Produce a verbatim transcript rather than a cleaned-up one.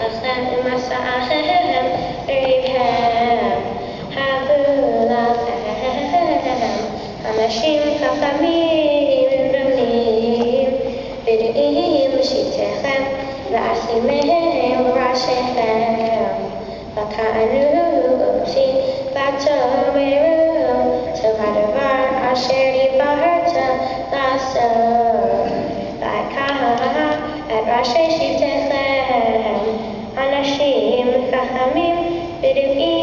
חכם ומסעכם ריבהם הבו לכם אנשים חכמים ובנים בדעים בשיטתכם ועשיתם ראשיכם וכאנו אותי ותאמרו טוב הדבר אשר דיברת לעשות ויקח את ראשי שבטיכם אנשים חכמים בדעים